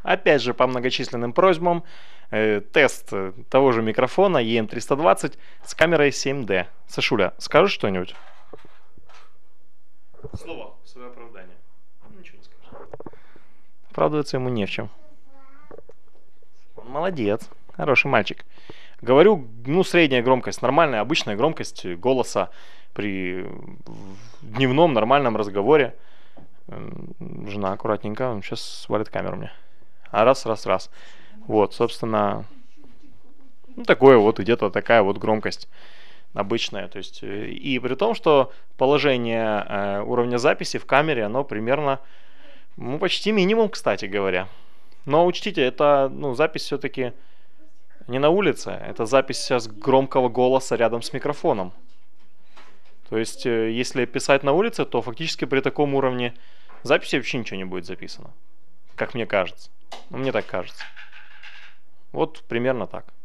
Опять же, по многочисленным просьбам, тест того же микрофона EM320 с камерой 7D. Сашуля, скажешь что-нибудь? Слово в свое оправдание. Ничего не скажешь. Оправдываться ему не в чем. Он молодец, хороший мальчик. Говорю, ну, средняя громкость, нормальная, обычная громкость голоса при дневном нормальном разговоре. Жена аккуратненько, сейчас свалит камеру мне. А раз. Вот, собственно, ну, такое вот, где-то такая вот громкость обычная. То есть, и при том, что положение уровня записи в камере, оно примерно, ну, почти минимум, кстати говоря. Но учтите, это, ну, запись все-таки не на улице, это запись сейчас громкого голоса рядом с микрофоном. То есть, если писать на улице, то фактически при таком уровне записи вообще ничего не будет записано. Как мне кажется. Ну, мне так кажется. Вот примерно так.